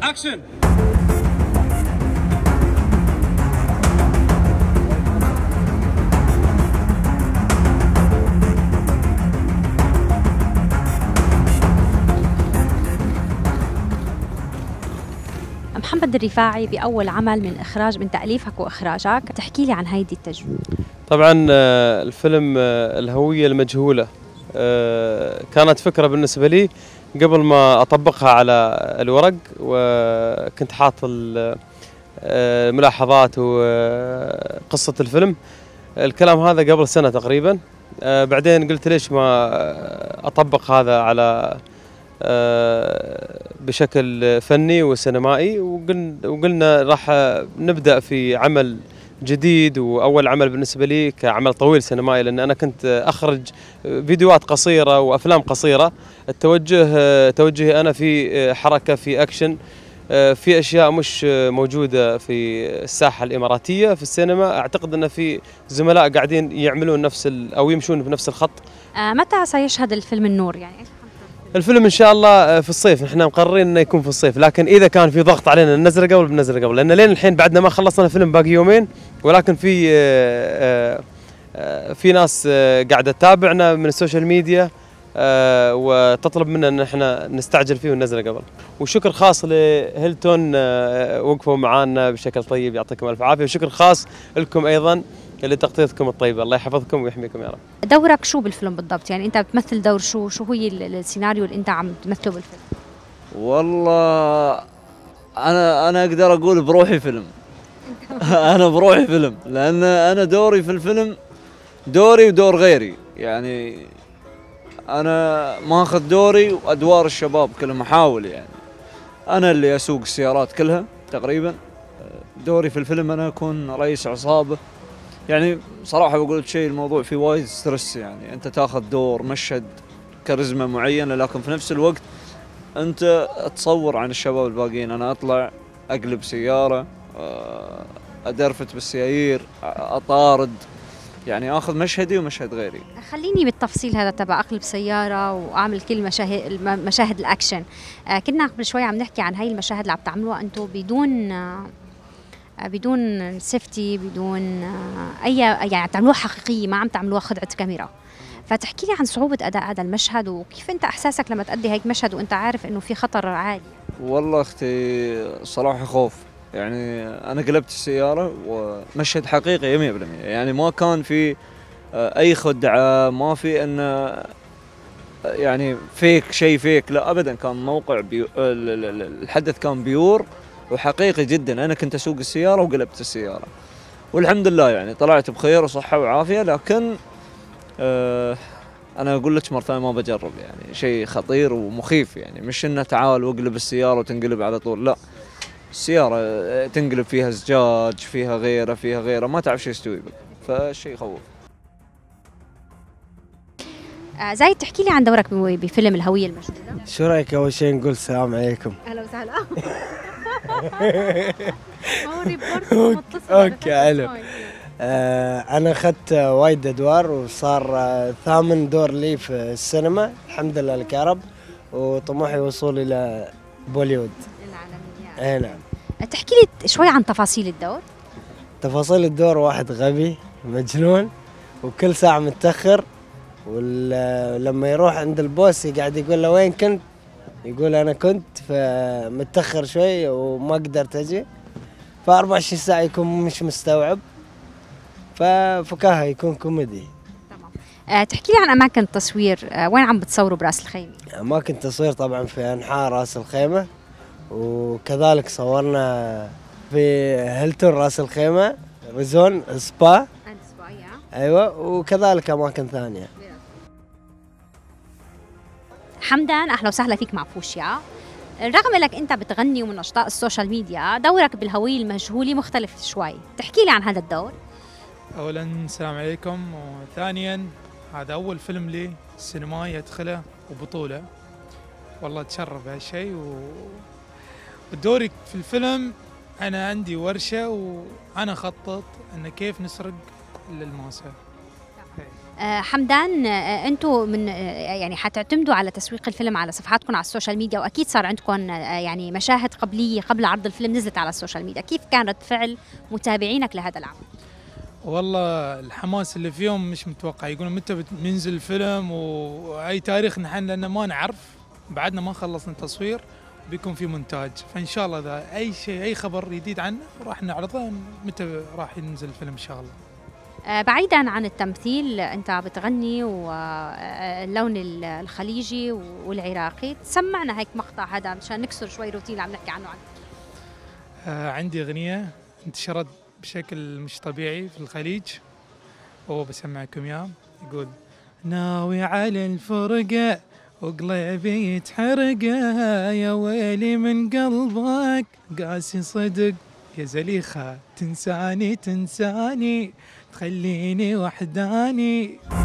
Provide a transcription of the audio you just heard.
اكشن. محمد الرفاعي بأول عمل من تأليفك وإخراجك، تحكي لي عن هيدي التجربة. طبعا الفيلم الهوية المجهولة كانت فكرة بالنسبة لي قبل ما أطبقها على الورق، وكنت حاط الملاحظات وقصة الفيلم. الكلام هذا قبل سنة تقريبا. بعدين قلت ليش ما أطبق هذا على بشكل فني وسينمائي، وقلنا راح نبدأ في عمل جديد، وأول عمل بالنسبة لي كعمل طويل سينمائي، لأن أنا كنت أخرج فيديوهات قصيرة وأفلام قصيرة. توجهي أنا في حركة، في أكشن، في أشياء مش موجودة في الساحة الإماراتية في السينما. أعتقد أن في زملاء قاعدين يعملون أو يمشون بنفس الخط. متى سيشهد الفيلم النور يعني؟ الفيلم ان شاء الله في الصيف، نحن مقررين انه يكون في الصيف، لكن اذا كان في ضغط علينا ننزله قبل بننزله قبل، لان لين الحين بعدنا ما خلصنا الفيلم، باقي يومين. ولكن في ناس قاعده تتابعنا من السوشيال ميديا وتطلب منا ان احنا نستعجل فيه وننزله قبل. وشكر خاص لهيلتون، وقفوا معانا بشكل طيب، يعطيكم الف عافيه. وشكر خاص لكم ايضا لتغطيتكم الطيبه، الله يحفظكم ويحميكم يا رب. دورك شو بالفيلم بالضبط؟ يعني انت بتمثل دور شو هي السيناريو اللي انت عم تمثله بالفيلم؟ والله انا اقدر اقول بروحي فيلم. انا بروحي فيلم، لان انا دوري في الفيلم دوري ودور غيري. يعني انا ماخذ دوري وادوار الشباب كلهم، احاول يعني انا اللي اسوق السيارات كلها تقريبا. دوري في الفيلم انا اكون رئيس عصابه. يعني صراحة بقول لك شيء، الموضوع فيه وايد ستريس. يعني أنت تاخذ دور مشهد كاريزما معينة، لكن في نفس الوقت أنت تصور عن الشباب الباقيين. أنا أطلع أقلب سيارة، أدرفت بالسيايير، أطارد، يعني آخذ مشهدي ومشهد غيري. خليني بالتفصيل هذا تبع أقلب سيارة وأعمل كل مشاهد الأكشن. كنا قبل شوي عم نحكي عن هاي المشاهد اللي عم تعملوها أنتم بدون سيفتي، بدون يعني تعملوها حقيقيه، ما عم تعملوها خدعه كاميرا. فتحكي لي عن صعوبه اداء هذا المشهد، وكيف انت احساسك لما تأدي هيك مشهد وانت عارف انه في خطر عالي؟ والله اختي صراحه خوف. يعني انا قلبت السياره ومشهد حقيقي 100%. يعني ما كان في اي خدعه، ما في انه يعني فيك، شيء فيك، لا ابدا. كان موقع الحدث كان بيور وحقيقي جدا. انا كنت اسوق السياره وقلبت السياره، والحمد لله يعني طلعت بخير وصحه وعافيه. لكن انا اقول لك مره ثانيه ما بجرب، يعني شيء خطير ومخيف. يعني مش انه تعال واقلب السياره وتنقلب على طول، لا، السياره تنقلب فيها زجاج، فيها غيره ما تعرف شو يستوي بك، فالشيء يخوف. زايد، تحكي لي عن دورك بفيلم الهوية المجهولة. شو رايك اول شيء نقول السلام عليكم؟ اهلا وسهلا. اوكي حلو. انا اخذت وايد ادوار، وصار ثامن دور لي في السينما، الحمد لله لك يا رب. وطموحي وصول الى بوليوود العالمية. اي نعم. تحكي لي شوي عن تفاصيل الدور. تفاصيل الدور: واحد غبي مجنون وكل ساعة متأخر، ولما يروح عند البوس قاعد يقول له وين كنت؟ يقول أنا كنت متأخر شوي وما قدرت أجي. ف24 ساعة يكون مش مستوعب، ففكاهة، يكون كوميدي. تمام. تحكي لي عن أماكن التصوير، وين عم بتصوروا براس الخيمة؟ أماكن تصوير طبعا في أنحاء راس الخيمة، وكذلك صورنا في هيلتون راس الخيمة، ريزون سبا. أيوة، وكذلك أماكن ثانية. حمدان، أهلا وسهلا فيك مع فوشيا. رغم انك انت بتغني ومن اشطاء السوشيال ميديا، دورك بالهوية المجهولة مختلف شوي، تحكي لي عن هذا الدور. اولا السلام عليكم، وثانيا هذا اول فيلم لي سينمائي ادخله وبطولة، والله اتشرف بهالشيء. ودوري في الفيلم انا عندي ورشة وانا اخطط انه كيف نسرق الالماسة. حمدان، انتم من يعني حتعتمدوا على تسويق الفيلم على صفحاتكم على السوشيال ميديا، واكيد صار عندكم يعني مشاهد قبليه قبل عرض الفيلم نزلت على السوشيال ميديا، كيف كان رد فعل متابعينك لهذا العمل؟ والله الحماس اللي فيهم مش متوقع، يقولون متى بينزل الفيلم واي تاريخ نحن، لان ما نعرف بعدنا ما خلصنا تصوير، بيكون في مونتاج، فان شاء الله اذا اي شيء اي خبر جديد عنه راح نعرضه متى راح ينزل الفيلم ان شاء الله. بعيدا عن التمثيل، انت بتغني واللون الخليجي والعراقي، سمعنا هيك مقطع هذا مشان نكسر شوي روتين اللي عم نحكي عنه. عندي اغنيه انتشرت بشكل مش طبيعي في الخليج، بسمعكم اياه، يقول: ناوي على الفرقه وقلبي يتحرقه، يا ويلي من قلبك قاسي صدق، يا زليخه تنساني تخليني وحداني.